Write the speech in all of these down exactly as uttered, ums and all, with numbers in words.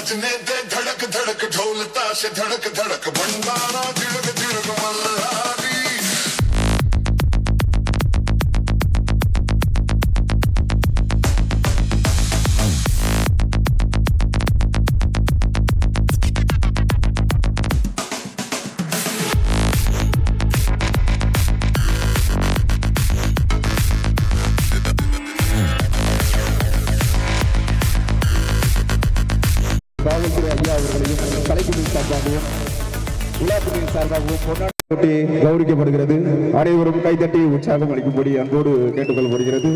बजने दे धड़क धड़क ढोल ताश धड़क धड़क भंडारा जिड़क जिड़क मल्हारी கௌரவிக்கப்படுகிறது. அனைவரும் கைதட்டி உற்சாகம் அளிக்கும்படி அன்போடு கேட்டுக்கொள்ளப்படுகிறது.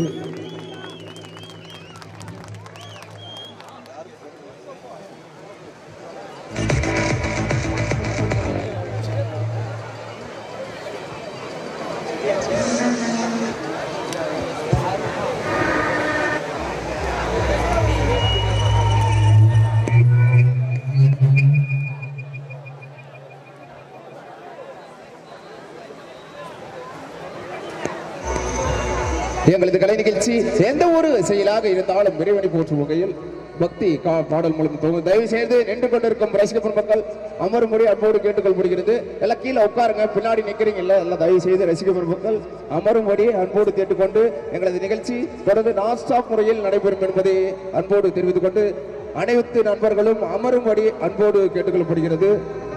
எங்களது கலை நிகழ்ச்சி எந்த ஒரு செயலாக இருந்தாலும் இறைவனை போற்றும் வகையில் பக்தி பாடல் மூலம் தோங்கும். தயவு செய்து நின்று கொண்டிருக்கும் ரசிக பெருமக்கள் அமரும்படி அன்போடு கேட்டுக்கொள்ளப்படுகிறது. எல்லாம் கீழே உட்காருங்க, பின்னாடி நிற்கிறீங்கல்ல, எல்லாம் தயவு செய்து ரசிக பெருமக்கள் அமரும்படி அன்போடு கேட்டுக்கொண்டு எங்களது நிகழ்ச்சி தொடர்ந்து நான் ஸ்டாப் முறையில் நடைபெறும் என்பதை அன்போடு தெரிவித்துக் கொண்டு அனைத்து நண்பர்களும் அமரும்படி அன்போடு கேட்டுக்கொள்ளப்படுகிறது.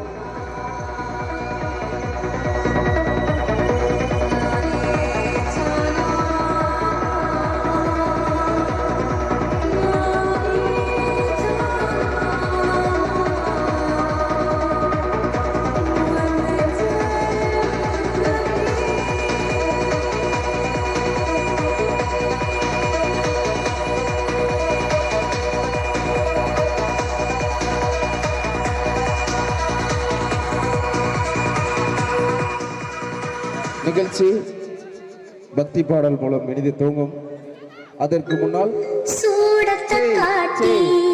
நிகழ்ச்சி பக்தி பாடல் மூலம் இனிது தூங்கும். அதற்கு முன்னால் சூடத்தை காட்டி